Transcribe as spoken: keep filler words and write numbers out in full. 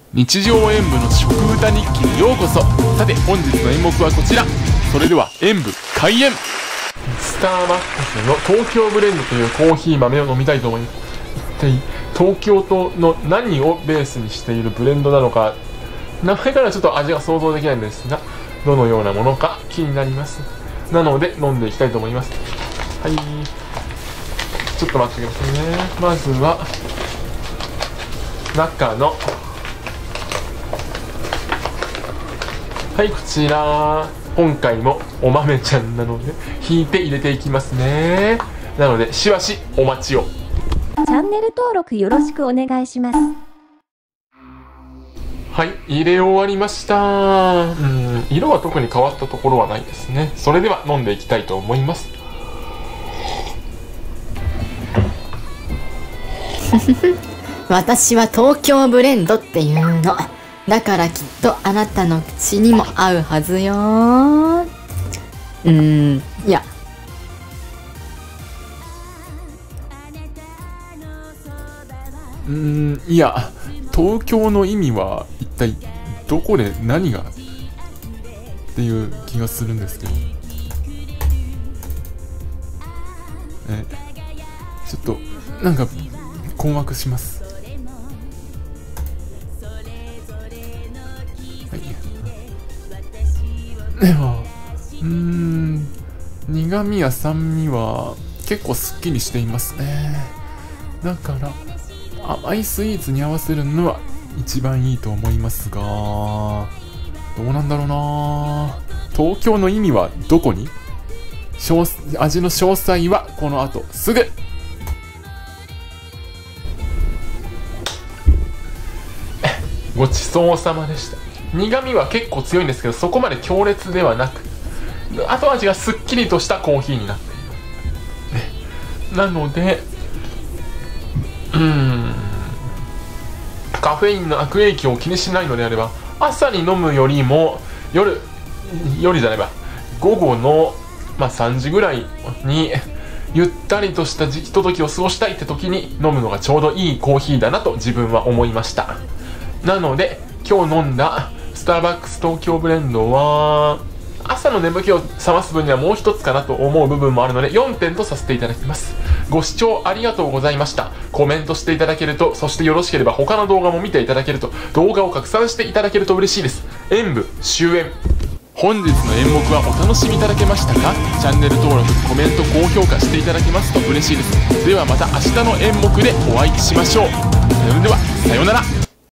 日常演舞の食歌日記にようこそ。さて本日の演目はこちら。それでは演舞開演。スターバックスの東京ブレンドというコーヒー豆を飲みたいと思います。一体東京都の何をベースにしているブレンドなのか、名前からちょっと味が想像できないんですが、どのようなものか気になります。なので飲んでいきたいと思います。はい、ちょっと待ってくださいね。まずは中の、はい、こちら今回もお豆ちゃんなので引いて入れていきますね。なのでしばしお待ちを。 チャンネル登録よろしくお願いします。 はい、入れ終わりました。うん、色は特に変わったところはないですね。それでは飲んでいきたいと思います。 私は東京ブレンドっていうの。だからきっとあなたの口にも合うはずよ。うーん、いや。 うーん、いや、東京の意味は一体どこで何がっていう気がするんですけど。え、ちょっと、なんか困惑します。でも、うーん、苦味や酸味は結構すっきりしていますね。だから甘いスイーツに合わせるのは一番いいと思いますが、どうなんだろうな。東京の意味はどこに？味の詳細はこの後すぐ。ごちそうさまでした。苦味は結構強いんですけど、そこまで強烈ではなく、後味がすっきりとしたコーヒーになっている、ね、なので、うーん、カフェインの悪影響を気にしないのであれば、朝に飲むよりも夜夜じゃないば午後の、まあ、さんじぐらいにゆったりとしたひとときを過ごしたいって時に飲むのがちょうどいいコーヒーだなと自分は思いました。なので今日飲んだスターバックス東京ブレンドは朝の眠気を覚ます分にはもう一つかなと思う部分もあるのでよんてんとさせていただきます。ご視聴ありがとうございました。コメントしていただけると、そしてよろしければ他の動画も見ていただけると、動画を拡散していただけると嬉しいです。演舞終演。本日の演目はお楽しみいただけましたか？チャンネル登録、コメント、高評価していただけますと嬉しいです。ではまた明日の演目でお会いしましょう。それではさようなら。